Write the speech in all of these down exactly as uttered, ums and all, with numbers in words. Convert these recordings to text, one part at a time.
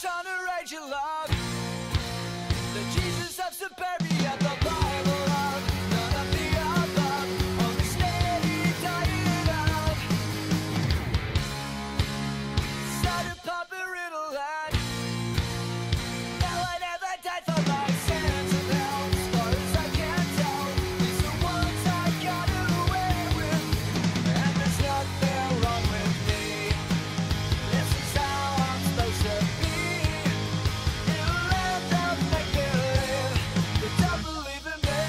on a rage of love. The Jesus of Suburbia, the Bible of none of the above. Only steady diet of started popping riddle and no one ever died for my sins and hell. As far as I can tell, these are the ones I got away with, and there's nothing wrong with me. This is how I'm supposed to be. In a land of make-believe, they don't believe in me.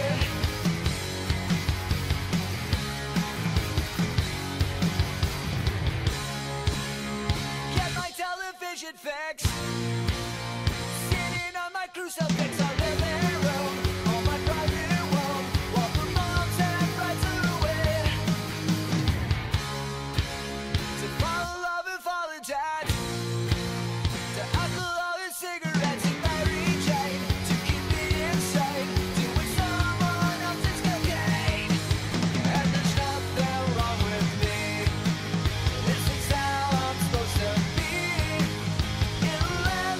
Get my television fixed, sitting on my crucifix, our living room, on my private womb, while the moms and brides are away to follow love and follow dad, to alcohol and cigarettes and Mary Jane, to keep me insane, doing someone else's cocaine. And there's nothing wrong with me. This is how I'm supposed to be. In a land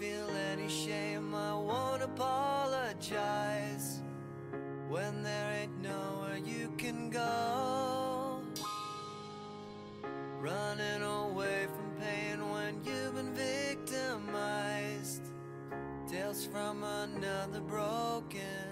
feel any shame, I won't apologize when there ain't nowhere you can go. Running away from pain when you've been victimized. Tales from another broken